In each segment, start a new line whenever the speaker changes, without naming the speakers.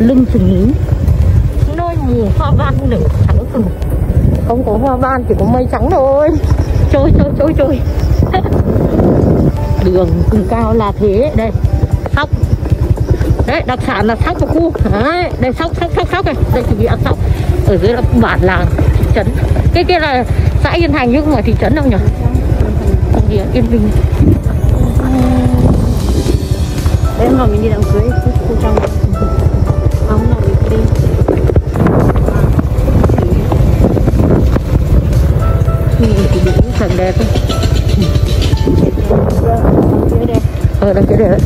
lưng chừng núi, nơi mùa hoa ban nở trắng phừng. Không có hoa ban chỉ có mây trắng thôi. Trôi. Đường vùng cao là thế. Đây sóc, đấy đặc sản là sóc của khu. Đấy, đây sóc này. Đây chuẩn bị ăn sóc. Ở dưới là bản làng thị trấn. Cái kia là xã Yên Thành chứ không phải thị trấn đâu nhỉ? Gì Yên Bình.
Đấy mà mình đi đám cưới khu trong không là mình đi.
Thì cũng sạch đẹp thôi. Đằng kia đẹp đấy.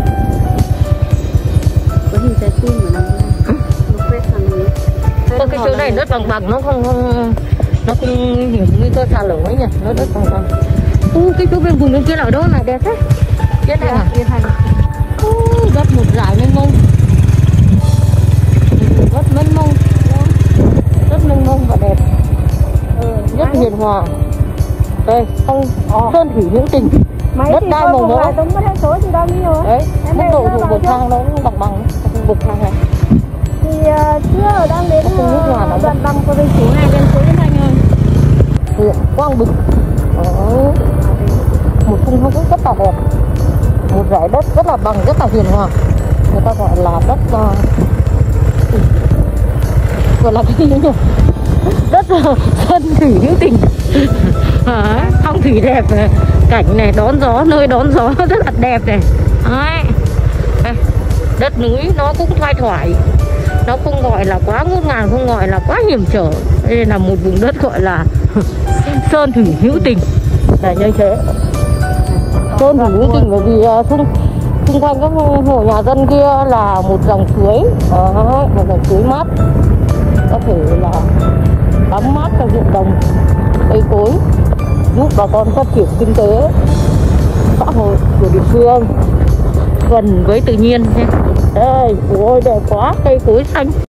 Có hình trái tim mà nằm ra. Nó quét sang núi.
Cái chỗ này đất bằng nó không hiểm nguy cơ sạt lở ấy nhỉ, nó đất bằng. Cái chỗ bên vùng bên kia ở đâu này đẹp thế? Yên Thành à?
Yên Thành.
Đất một dải mênh mông. Đất mênh mông và đẹp. Rất hiền hòa. Đây, không sơn thủy hữu tình. Đất đai màu mỡ.
Đúng hết số thì bao nhiêu ấy?
Đấy, mức độ của bậc thang nó cũng bằng bậc thang này.
Thì chưa đang đến đoạn bằng của bên số này, bên số Yên Thành rồi.
Huyện Quang Bình. Một khung không rất là đẹp. Một dải đất rất là bằng, rất là hiền hòa. Người ta gọi là đất gọi là cái gì nhỉ? Đất sơn thủy hữu tình. Phong thủy đẹp này. Cảnh này đón gió, nơi đón gió rất là đẹp này. Đấy. Đất núi nó cũng thoai thoải, nó không gọi là quá ngút ngàn, không gọi là quá hiểm trở. Đây là một vùng đất gọi là sơn thủy hữu tình. Này như thế. Sơn thủy hữu tình bởi vì xung quanh các hộ nhà dân kia là một dòng suối, một dòng suối mát, có thể là tắm mát cho ruộng đồng, cây cối, giúp bà con phát triển kinh tế xã hội của địa phương gần với tự nhiên. Đây, ôi đẹp quá, cây cối xanh.